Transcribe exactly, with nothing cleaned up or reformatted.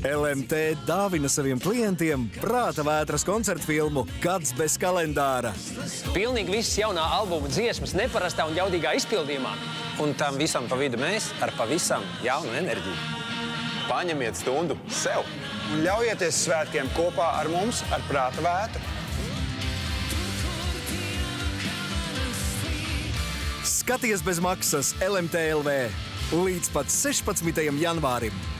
L M T dāvina saviem klientiem Prāta vētras koncertfilmu Gads bez kalendāra. Pilnīgi visas jaunā albuma dziesmas neparastā un jaudīgā izpildījumā. Un tam visam pa vidu mēs ar pavisam jaunu enerģiju. Paņemiet stundu sev. Un ļaujieties svētkiem kopā ar mums ar Prāta vētru. Skaties bez maksas L M T L V līdz pat sešpadsmitajam janvārim.